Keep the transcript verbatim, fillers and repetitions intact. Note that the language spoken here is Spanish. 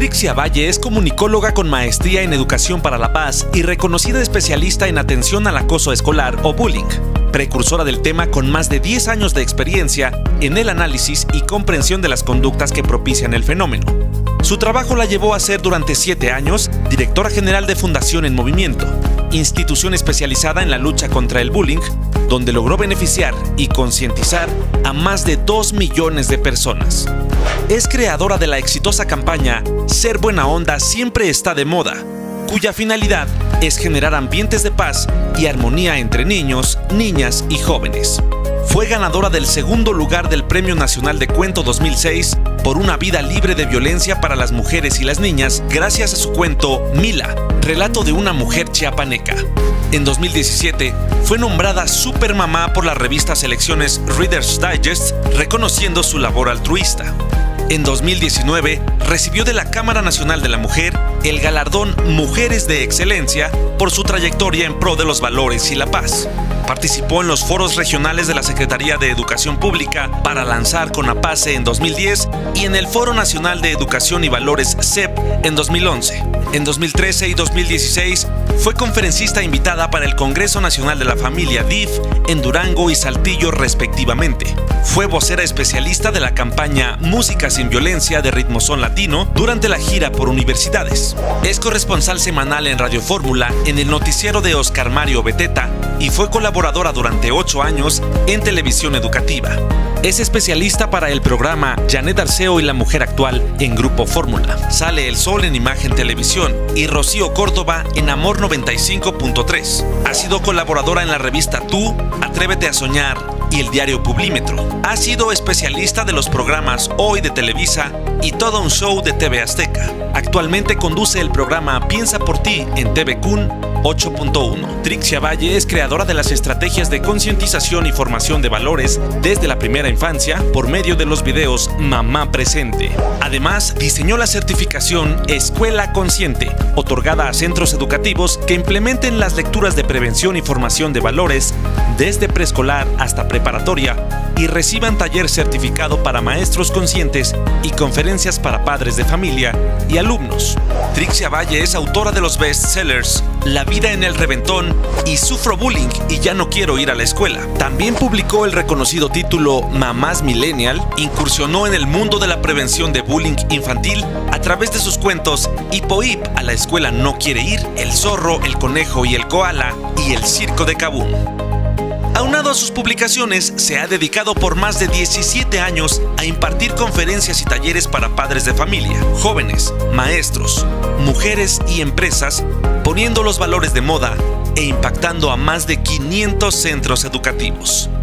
Trixia Valle es comunicóloga con maestría en Educación para la Paz y reconocida especialista en atención al acoso escolar o bullying, precursora del tema con más de diez años de experiencia en el análisis y comprensión de las conductas que propician el fenómeno. Su trabajo la llevó a ser durante siete años directora general de Fundación en Movimiento, institución especializada en la lucha contra el bullying, donde logró beneficiar y concientizar a más de dos millones de personas. Es creadora de la exitosa campaña Ser Buena Onda Siempre Está de Moda, cuya finalidad es generar ambientes de paz y armonía entre niños, niñas y jóvenes. Fue ganadora del segundo lugar del Premio Nacional de Cuento dos mil seis por una vida libre de violencia para las mujeres y las niñas gracias a su cuento Mila, relato de una mujer chiapaneca. En dos mil diecisiete fue nombrada Supermamá por la revista Selecciones Reader's Digest, reconociendo su labor altruista. En dos mil diecinueve recibió de la Cámara Nacional de la Mujer el galardón Mujeres de Excelencia por su trayectoria en pro de los valores y la paz. Participó en los foros regionales de la Secretaría de Educación Pública para lanzar CONAPACE en dos mil diez y en el Foro Nacional de Educación y Valores C E P en dos mil once. En dos mil trece y dos mil dieciséis fue conferencista invitada para el Congreso Nacional de la Familia D I F en Durango y Saltillo respectivamente. Fue vocera especialista de la campaña Música sin Violencia de Ritmozón Latino durante la gira por universidades. Es corresponsal semanal en Radio Fórmula en el noticiero de Oscar Mario Beteta y fue colaboradora durante ocho años en Televisión Educativa. Es especialista para el programa Janet Arceo y la Mujer Actual en Grupo Fórmula. Sale El Sol en Imagen Televisión y Rocío Córdoba en Amor noventa y cinco punto tres. Ha sido colaboradora en la revista Tú, Atrévete a Soñar y el diario Publímetro. Ha sido especialista de los programas Hoy de Televisa y Todo un Show de T V Azteca. Actualmente conduce el programa Piensa por Ti en T V Kun ocho punto uno. Trixia Valle es creadora de las estrategias de concientización y formación de valores desde la primera infancia por medio de los videos Mamá Presente. Además, diseñó la certificación Escuela Consciente, otorgada a centros educativos que implementen las lecturas de prevención y formación de valores desde preescolar hasta preparatoria y reciban taller certificado para maestros conscientes y conferencias para padres de familia y alumnos. Trixia Valle es autora de los bestsellers La vida en el reventón y Sufro bullying y ya no quiero ir a la escuela. También publicó el reconocido título Mamás Millennial, incursionó en el mundo de la prevención de bullying infantil a través de sus cuentos Hipo Hip, a la escuela no quiere ir, El zorro, el conejo y el koala y El circo de Kabum. Aunado a sus publicaciones, se ha dedicado por más de diecisiete años a impartir conferencias y talleres para padres de familia, jóvenes, maestros, mujeres y empresas, poniendo los valores de moda e impactando a más de quinientos centros educativos.